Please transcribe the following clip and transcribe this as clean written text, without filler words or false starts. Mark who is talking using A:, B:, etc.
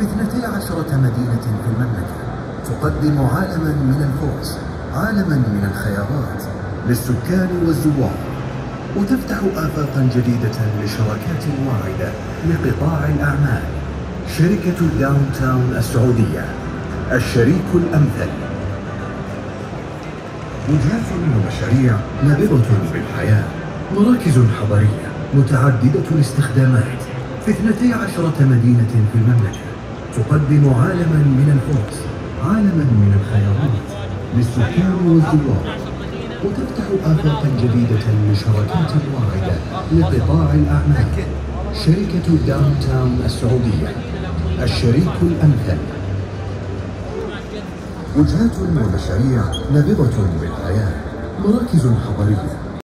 A: في 12 مدينة في المملكة، تقدم عالما من الفرص، عالما من الخيارات للسكان والزوار، وتفتح آفاقا جديدة لشراكات واعدة لقطاع الأعمال. شركة داون تاون السعودية، الشريك الأمثل. وجهات ومشاريع نابضة بالحياة، مراكز حضرية متعددة الاستخدامات في 12 مدينة في المملكة، تقدم عالما من الفرص، عالما من الخيارات للسكان والزوار، وتفتح آفاقا جديدة لشراكات واعدة لقطاع الأعمال. شركة داون تاون السعودية، الشريك الأمثل. وجهات ومشاريع نابضة بالحياة، مراكز حضرية